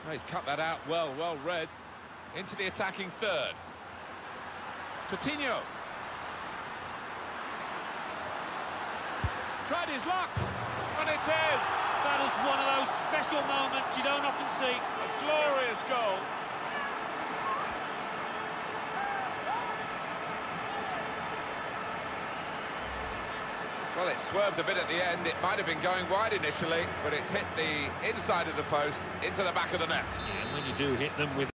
Oh, he's cut that out well read. Into the attacking third. Coutinho. Tried his luck, and it's in. That is one of those special moments you don't often see. A glorious goal. Well, it swerved a bit at the end. It might have been going wide initially, but it's hit the inside of the post into the back of the net. Yeah, and when you do hit them with